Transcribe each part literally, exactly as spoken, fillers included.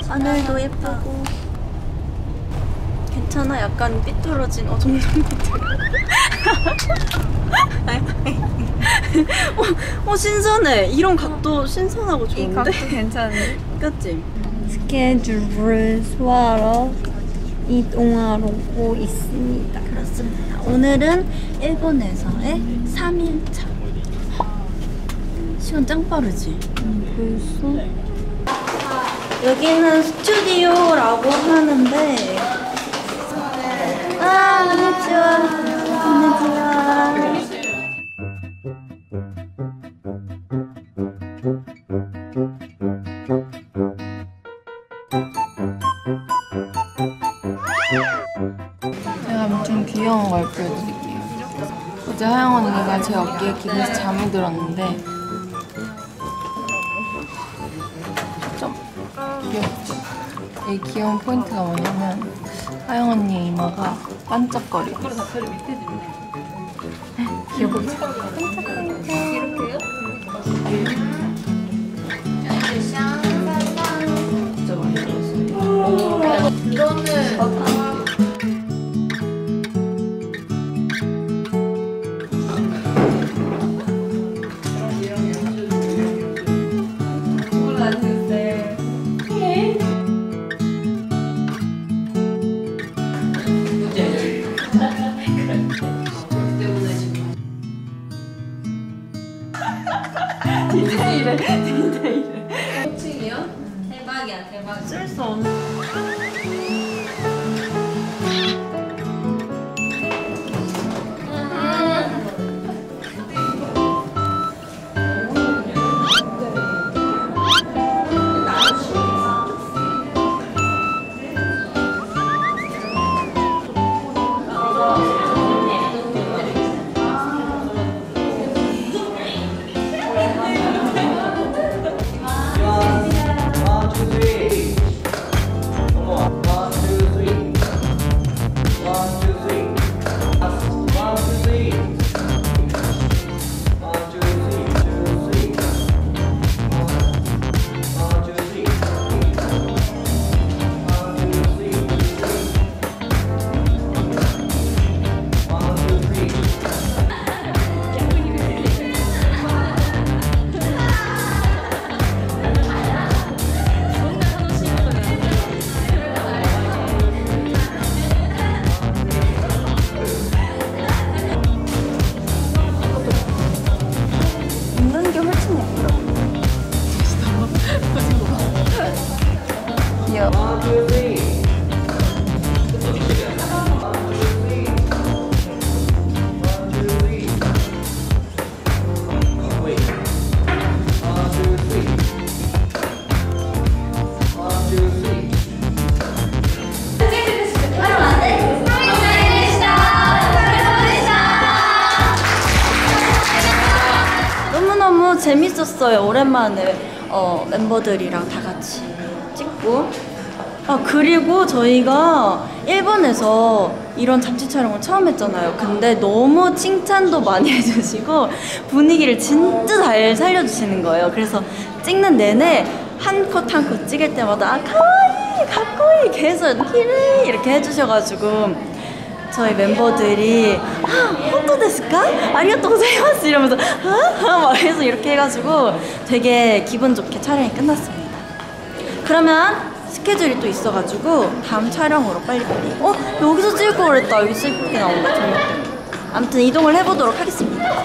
하늘도 예쁘고. 괜찮아? 약간 삐뚤어진 어 점점 삐뚤어. 어, 어 신선해. 이런 각도 신선하고 좋은데? 이 각도 괜찮은데? 그치? 스케줄을 소화하러 이동하고 있습니다. 그렇습니다. 오늘은 일본에서의 삼 일차. 시간 짱 빠르지? 음, 벌써? 여기는 스튜디오라고 하는데 아, 안녕하세요. 안녕하세요. 제가 엄청 귀여운 걸 보여드릴게요. 어제 하영 언니가 제 어깨에 기대서 잠이 들었는데 좀 귀엽죠? 이 귀여운 포인트가 뭐냐면 하영 언니의 이마가 반짝거리고 귀엽죠? 반짝반짝. 이렇게요? 진짜 많이 들었어요. 이거는 디테일해, 디테일해. 호칭이요? 대박이야, 대박. 쓸 수 없는. 재밌었어요. 오랜만에 어, 멤버들이랑 다 같이 찍고. 아 그리고 저희가 일본에서 이런 잡지 촬영을 처음 했잖아요. 근데 너무 칭찬도 많이 해주시고 분위기를 진짜 잘 살려주시는 거예요. 그래서 찍는 내내 한 컷 한 컷 찍을 때마다 아 카와이 가꼬이 계속 키레이 이렇게 해주셔가지고 저희 멤버들이 아, 혼토 데스까? 아리가또 고자이마스 이러면서 아? 막 해서 이렇게 해가지고 되게 기분 좋게 촬영이 끝났습니다. 그러면 스케줄이 또 있어가지고 다음 촬영으로 빨리빨리 어? 여기서 찍을 거 그랬다. 여기 슬프게 나온다. 재밌다. 아무튼 이동을 해보도록 하겠습니다.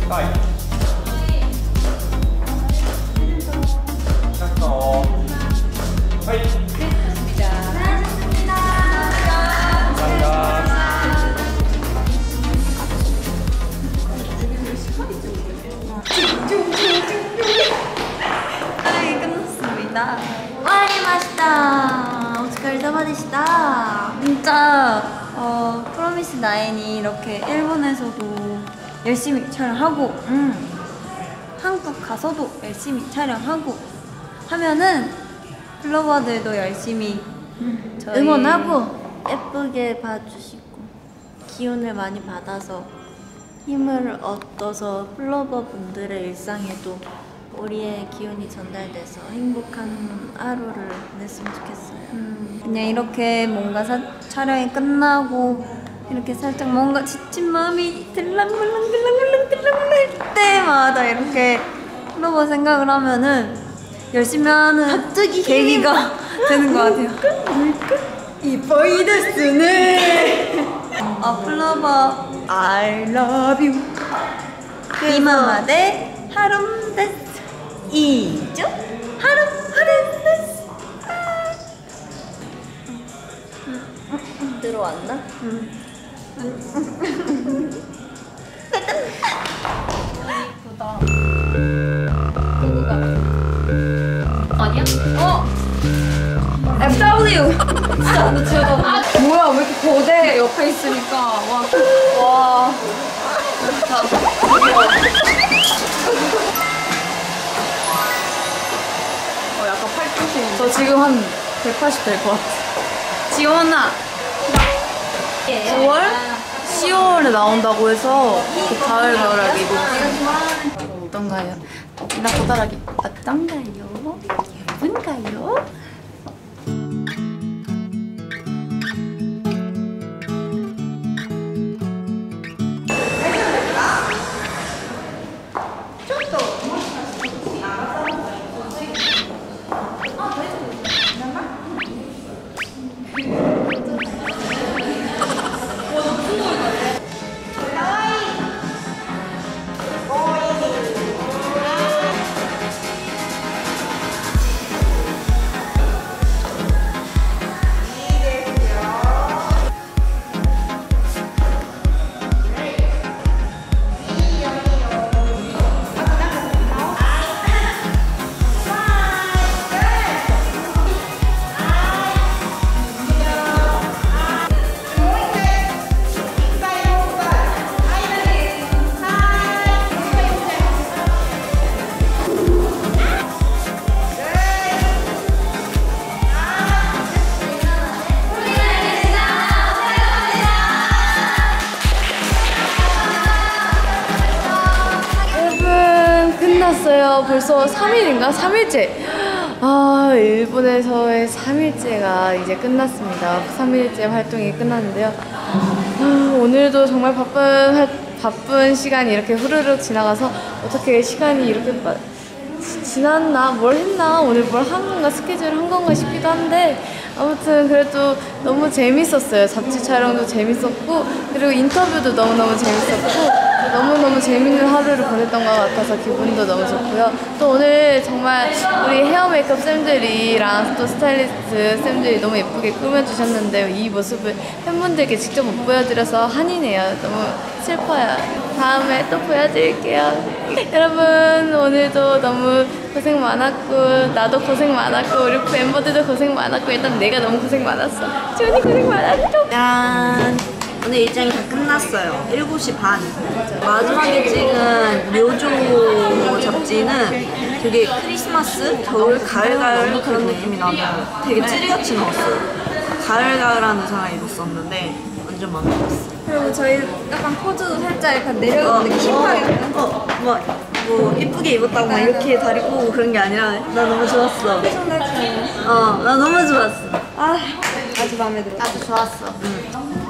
아이 맛있다. 오츠카레사마でした. 진짜 어, 프로미스 나인이 이렇게 일본에서도 열심히 촬영하고 음, 한국 가서도 열심히 촬영하고 하면은 플로버들도 열심히 음, 저희 응원하고 예쁘게 봐주시고 기운을 많이 받아서 힘을 얻어서 플로버 분들의 일상에도 우리의 기운이 전달돼서 행복한 하루를 냈으면 좋겠어요. 음, 그냥 이렇게 뭔가 사, 촬영이 끝나고 이렇게 살짝 뭔가 지친 마음이 들랑물랑들랑물랑 들랑물랑 할 때마다 이렇게 플로버 생각을 하면은 열심히 하는 갑자기 계기가 되는 것 같아요. 이뻐이 데스네. 아 플로버 I love you. 이마마데 하룸 데스. 이죠? 하루 하루 데스. 들어왔나? 응. 예쁘다. 누구가? 아니야? 어? 에프더블유! 뭐야 왜 이렇게 거대 옆에 있으니까 와. 와. 자, 어 약간 팔뚝이. 저 지금 한 백팔십 될 것 같아. 지원아. 구월? 시월에 나온다고 해서 그 가을 가을하게 입고 어떤가요? 나 보다라기 어떤가요? 예쁜가요? 끝났어요. 벌써 삼 일인가? 삼 일째. 아, 일본에서의 삼 일째가 이제 끝났습니다. 삼 일째 활동이 끝났는데요. 아, 오늘도 정말 바쁜 활, 바쁜 시간이 이렇게 후루룩 지나가서 어떻게 시간이 이렇게 빠, 지, 지났나? 뭘 했나? 오늘 뭘 한 건가? 스케줄을 한 건가 싶기도 한데 아무튼 그래도 너무 재밌었어요. 잡지 촬영도 재밌었고 그리고 인터뷰도 너무너무 재밌었고 너무너무 재밌는 하루를 보냈던 것 같아서 기분도 너무 좋고요. 또 오늘 정말 우리 헤어 메이크업 쌤들이랑 또 스타일리스트 쌤들이 너무 예쁘게 꾸며주셨는데 이 모습을 팬분들께 직접 못 보여드려서 한이네요. 너무 슬퍼요. 다음에 또 보여드릴게요. 여러분 오늘도 너무 고생 많았고 나도 고생 많았고 우리 멤버들도 고생 많았고 일단 내가 너무 고생 많았어. 지원이 고생 많았죠? 짠! 오늘 일정이 다 끝났어요. 일곱 시 반. 마지막에 찍은 묘조 잡지는 되게 크리스마스, 겨울, 가을, 가을 그런 느낌이 나는 되게 찌리같이 나왔어요. 가을, 가을하는 의상을 입었었는데 완전 마음에 들었어요. 그리고 저희 약간 포즈도 살짝 약간 내려오는 느낌 힙하게 약간 어, 뭐, 뭐 이쁘게 입었다고 막 이렇게 다리 꼬고 그런 게 아니라 나 너무 좋았어. 어, 나 너무 좋았어. 아, 아주 마음에 들어. 아주 좋았어. 응.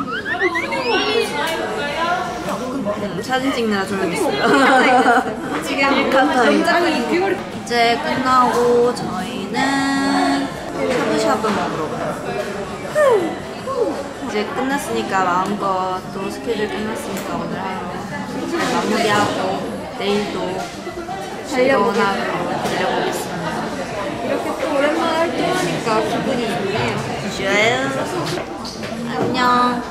사진 찍느라 졸렸어요. 지금 감사합니다. 이제 끝나고 저희는 샤브샤브 먹으러 가요. 이제 끝났으니까 마음껏 또 스케줄 끝났으니까 오늘 하루 잘 마무리하고 내일도 즐거운 하루 달려보겠습니다. 이렇게 또 오랜만에 활동하니까 기분이 좋네요. 좋아요. 안녕.